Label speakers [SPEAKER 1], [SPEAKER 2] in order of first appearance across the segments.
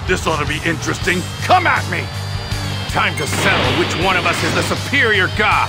[SPEAKER 1] This ought to be interesting. Come at me!
[SPEAKER 2] Time to settle which one of us is the superior god.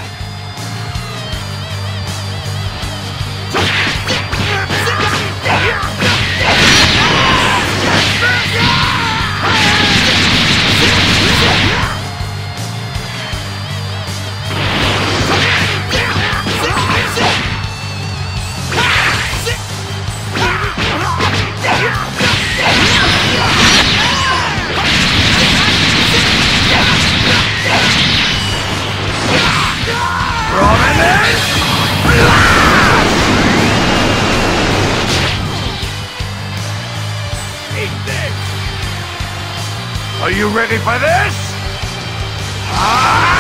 [SPEAKER 1] Are you ready for this? Ah!